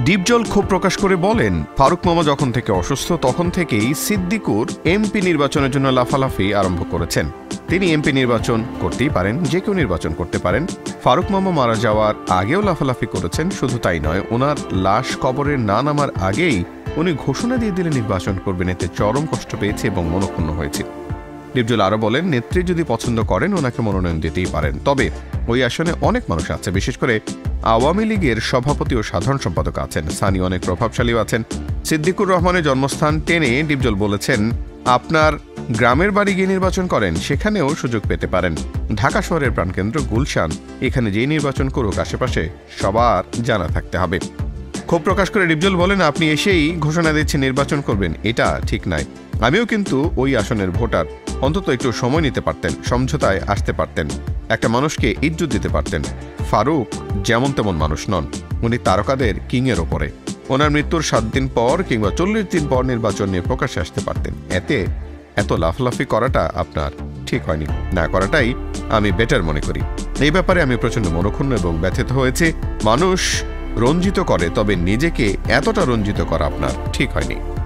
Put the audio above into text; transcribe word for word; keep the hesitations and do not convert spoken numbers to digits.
ডিপজল ক্ষোভ প্রকাশ করে বলেন, ফারুক মামা যখন থেকে অসুস্থ তখন থেকেই সিদ্দিকুর এমপি নির্বাচনের জন্য লাফালাফি আরম্ভ করেছেন। তিনি এমপি নির্বাচন করতেই পারেন, যে কেউ নির্বাচন করতে পারেন। ফারুক মামা মারা যাওয়ার আগেও লাফালাফি করেছেন। শুধু তাই নয়, ওনার লাশ কবরের না নামার আগেই উনি ঘোষণা দিয়ে দিলে নির্বাচন করবেন। এতে চরম কষ্ট পেয়েছে এবং মনক্ষুণ্ণ হয়েছে। ডিপজল আরো বলেন, নেত্রী যদি পছন্দ করেন ওনাকে মনোনয়ন দিতেই পারেন, তবে ওই আসনে অনেক মানুষ আছে, বিশেষ করে আওয়ামী লীগের সভাপতি ও সাধারণ সম্পাদক আছেন, স্থানীয় অনেক প্রভাবশালীও আছেন। সিদ্দিকুর রহমানের জন্মস্থান টেনে ডিপজল বলেছেন, আপনার গ্রামের বাড়ি গিয়ে নির্বাচন করেন, সেখানেও সুযোগ পেতে পারেন। ঢাকা শহরের প্রাণকেন্দ্র গুলশান, এখানে যেই নির্বাচন করুক আশেপাশে সবার জানা থাকতে হবে। ক্ষোভ প্রকাশ করে ডিপজল বলেন, আপনি এসেই ঘোষণা দিচ্ছেন নির্বাচন করবেন, এটা ঠিক নয়। আমিও কিন্তু ওই আসনের ভোটার, অন্তত একটু সময় নিতে পারতেন, সমঝোতায় আসতে পারতেন, একটা মানুষকে ইজ্জত দিতে পারতেন। ফারুক যেমন তেমন মানুষ নন, উনি তারকাদের কিংয়ের ওপরে। ওনার মৃত্যুর সাত দিন পর কিংবা চল্লিশ দিন পর নির্বাচন নিয়ে প্রকাশ্যে আসতে পারতেন। এতে এত লাফলাফি করাটা আপনার ঠিক হয়নি, না করাটাই আমি বেটার মনে করি। এই ব্যাপারে আমি প্রচন্ড মনক্ষুণ্ণ এবং ব্যথিত হয়েছে। মানুষ রঞ্জিত করে, তবে নিজেকে এতটা রঞ্জিত করা আপনার ঠিক হয়নি।